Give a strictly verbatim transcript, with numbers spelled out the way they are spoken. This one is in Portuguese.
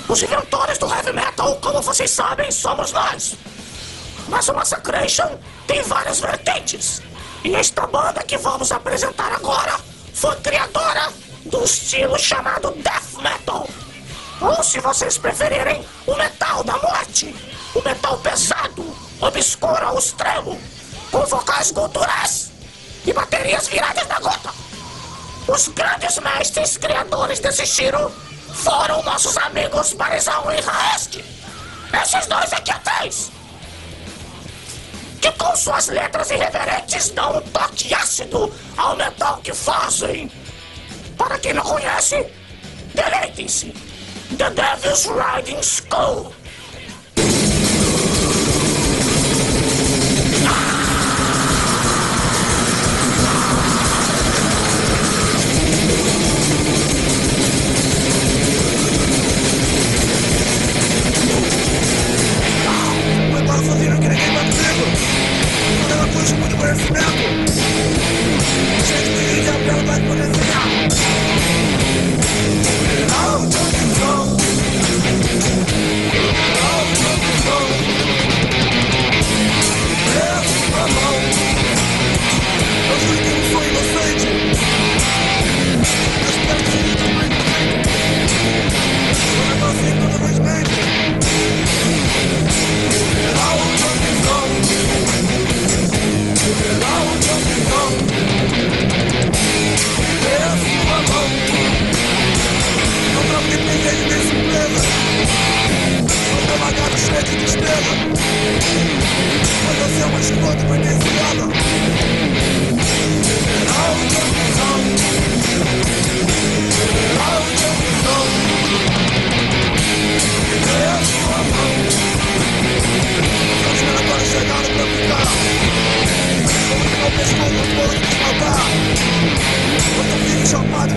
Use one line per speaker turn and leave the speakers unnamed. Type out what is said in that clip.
Os inventores do heavy metal, como vocês sabem, somos nós. Mas o Massacration tem várias vertentes. E esta banda que vamos apresentar agora foi criadora do estilo chamado Death Metal. Ou, se vocês preferirem, o metal da morte. O metal pesado, obscuro ao extremo, com vocais guturais e baterias viradas na gota. Os grandes mestres criadores desse estilo foram nossos amigos Marizão e Raeste. Esses dois aqui atrás, que com suas letras irreverentes dão um toque ácido ao metal que fazem. Para quem não conhece, deleitem-se. The Devil's Riding School.
Agora fazendo o que ninguém vai comigo. Quando ela puxa muito conhecimento, gente que liga pra ela vai poder ficar. Out of control. Out of control. Leva a mão. Eu juro que não sou inocente. Eu espero que seja também inocente. Eu não consigo toda vez mente. Out of control. Out of control. Leva a mão. Não pra me perder de minha surpresa. Eu tô magado cheio de tristeza. Mas você é uma escrota pra quem se ama. Out of control. Out of control. Leva a mão. Os caras agora chegaram pra ficar. Como que não pescou no fogo de matar. Quando eu fico chamado